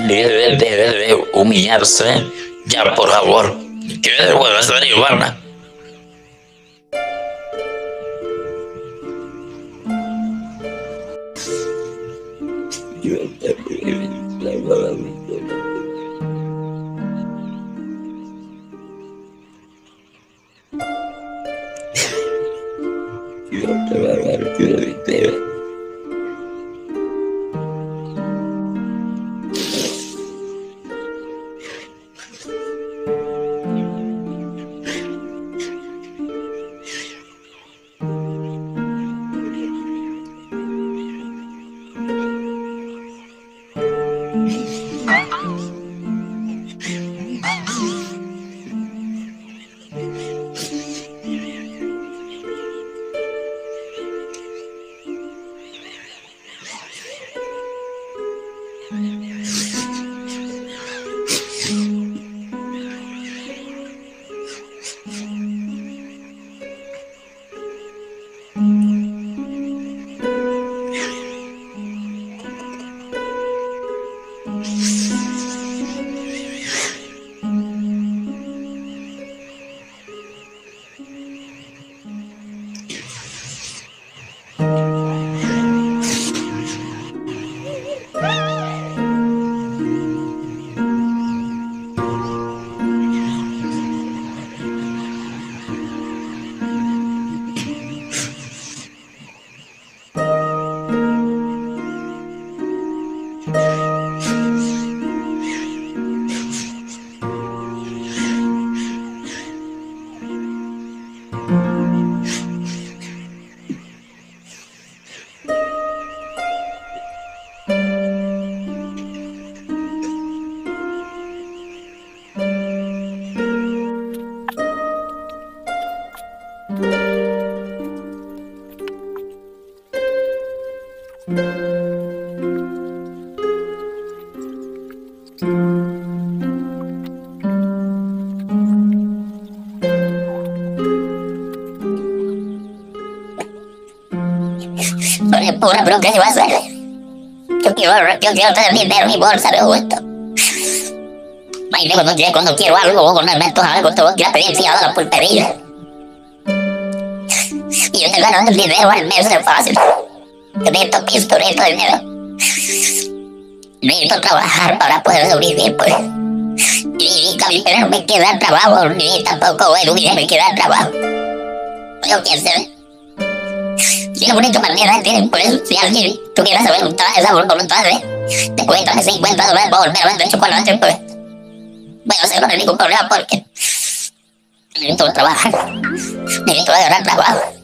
de humillarse. Ya, por favor. ¿Qué bueno estar igual? Pura bronca que va a hacer. Yo quiero tener dinero en mi bolsa de gusto. Cuando quiero algo, cuando me antoja algo, tengo que ir a pedir fiado a la pulpería. Y yo te gano el dinero al mes, es fácil. Yo necesito pisto, necesito dinero. Necesito trabajar para poder sobrevivir, pues. Y también no me queda trabajo, ni tampoco me queda trabajo. Yo quiero saber. Si la única manera tiene, por eso, si alguien tuviera esa voluntad de cuenta de $50 por volver a vender chocolate, pues voy a hacerlo sin ningún problema porque necesito trabajar, necesito agarrar trabajo.